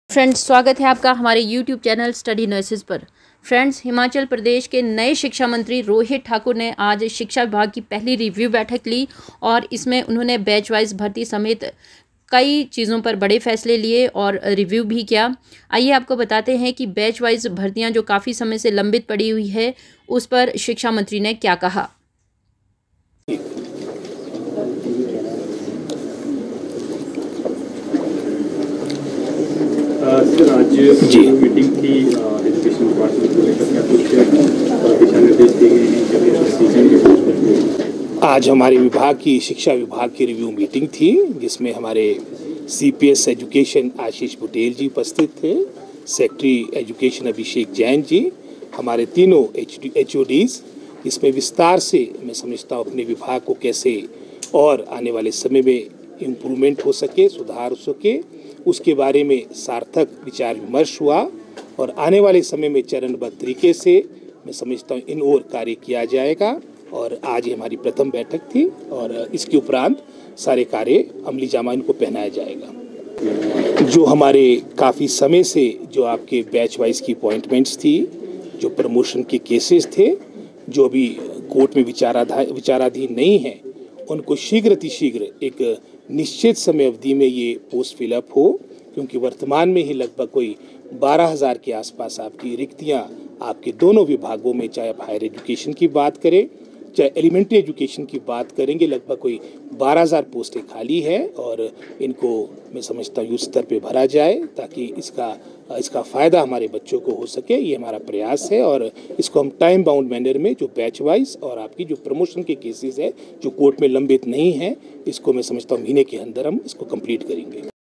Friends, स्वागत है आपका हमारे YouTube चैनल स्टडी नर्सेज पर। फ्रेंड्स, हिमाचल प्रदेश के नए शिक्षा मंत्री रोहित ठाकुर ने आज शिक्षा विभाग की पहली रिव्यू बैठक ली और इसमें उन्होंने बैच वाइज भर्ती समेत कई चीज़ों पर बड़े फैसले लिए और रिव्यू भी किया। आइए आपको बताते हैं कि बैच वाइज भर्तियाँ जो काफ़ी समय से लंबित पड़ी हुई है उस पर शिक्षा मंत्री ने क्या कहा। सर, आज जी मीटिंग थी एजुकेशन डिपार्टमेंट को लेकर, क्या कुछ दिशा निर्देश दिए गए हैं? आज हमारे विभाग की शिक्षा विभाग की रिव्यू मीटिंग थी जिसमें हमारे CPS एजुकेशन आशीष बुटेल जी उपस्थित थे, सेक्रेटरी एजुकेशन अभिषेक जैन जी, हमारे तीनों HODs। इसमें विस्तार से मैं समझता हूँ अपने विभाग को कैसे और आने वाले समय में इम्प्रूवमेंट हो सके, सुधार हो सके, उसके बारे में सार्थक विचार विमर्श हुआ और आने वाले समय में चरणबद्ध तरीके से मैं समझता हूँ इन ओर कार्य किया जाएगा। और आज ही हमारी प्रथम बैठक थी और इसके उपरांत सारे कार्य अमली जामा इनको पहनाया जाएगा। जो हमारे काफ़ी समय से जो आपके बैच वाइज की अपॉइंटमेंट्स थी, जो प्रमोशन के केसेस थे, जो अभी कोर्ट में विचाराधीन नहीं है, उनको शीघ्र अतिशीघ्र एक निश्चित समय अवधि में ये पोस्ट फिलअप हो, क्योंकि वर्तमान में ही लगभग कोई 12,000 के आसपास आपकी रिक्तियां आपके दोनों विभागों में, चाहे आप हायर एजुकेशन की बात करें चाहे एलिमेंट्री एजुकेशन की बात करेंगे, लगभग कोई 12,000 पोस्टें खाली है और इनको मैं समझता हूँ युद्ध स्तर पे भरा जाए ताकि इसका फ़ायदा हमारे बच्चों को हो सके। ये हमारा प्रयास है और इसको हम टाइम बाउंड मैनर में जो बैच वाइज और आपकी जो प्रमोशन के केसेस है जो कोर्ट में लंबित नहीं है, इसको मैं समझता हूँ महीने के अंदर हम इसको कंप्लीट करेंगे।